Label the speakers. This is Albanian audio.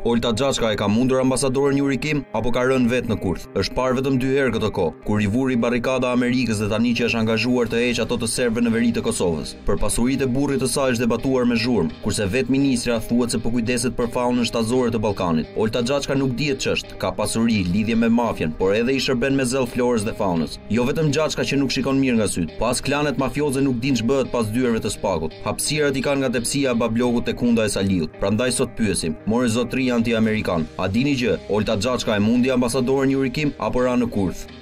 Speaker 1: Olta Xhaçka e ka mundur ambasadoren Yuri Kim apo ka rënë vetë në kurth? Është parë vetëm 2 herë këtë kohë, kur i vuri barrikada Amerikës dhe tani që është angazhuar të heqë ato të serbëve në veri të Kosovës. Për pasuritë e burrit të saj është debatuar me zhurmë, kurse vetë ministra thuhet se po kujdeset për faunën shtazore të Ballkanit. Olta Xhaçka nuk dihet ç'është, ka pasuri, lidhje me mafjen, por edhe i shërben me zell florës dhe faunës. Jo vetëm Xhaçka që nuk shikon mirë nga syt, pas klanet mafioze nuk din ç'bëhet pas dyerve të spakut. Hapësirat i kanë nga tepësia e bablogut tek hunda e Saliut. Prandaj sot pyesim, mori zotëri anti-amerikan, a dini gjë, Olta Xhaçka e mundi ambasadoren Yuri Kim apo ra në kurth?